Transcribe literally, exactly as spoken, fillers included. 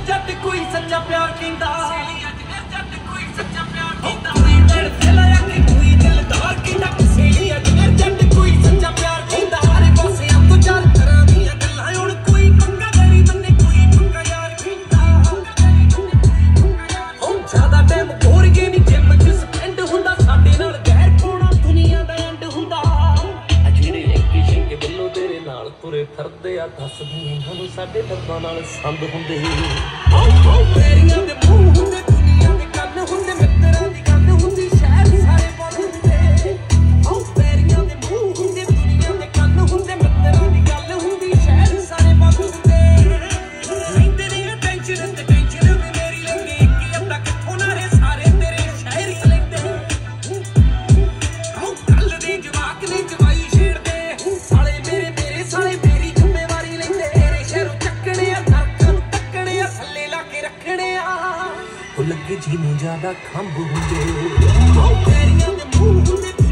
जट कोई सच्चा प्यार कहंदा जट कोई सच्चा प्यार कहंदा कोई दिल दिलाया कि कोई दिलदार कहंदा सहेली अजगर जट कोई सच्चा प्यार कहंदा हरे पासे हम तो चार तरह दी गल्लां हुण कोई पंगा करी बंदे कोई पंगा यार कहंदा हम ज्यादा टाइम कोर गए नहीं जिम च स्पेंड हुंदा साडे नाल गैर कोना दुनिया दा एंड हुंदा अजड़े किशन के बिल्लो तेरे नाल तुरे फिरदे आ दस दी हानू साडे दर्दां नाल संद हुंदे पैरियां दे मूंह हुंदे दुनिया दे कंन हुंदे मित्तरां दी गल हुंदी शहर सारे बोल हुंदे ओ पैरियां दे मूंह हुंदे दुनिया दे कंन हुंदे मित्तरां दी गल हुंदी शहर सारे बोल हुंदे लैंदे नी टेंशन ते टेंशन वे मेरी लंगी कि अत्ता किथों ना रे सारे तेरे शहर ही लैंदे ओ गल दे जवाक ने जवाई छेड़दे साले मेरे मेरे साले मेरी जिम्मेवारी लैंदे तेरे शहरों चक्कने आ नरकां तक्कने आ थल्ले ला के रखने आ ओ लगे जी नूं ज्यादा खंभ हुंदे ओ पैरियां दे मूंह हुंदे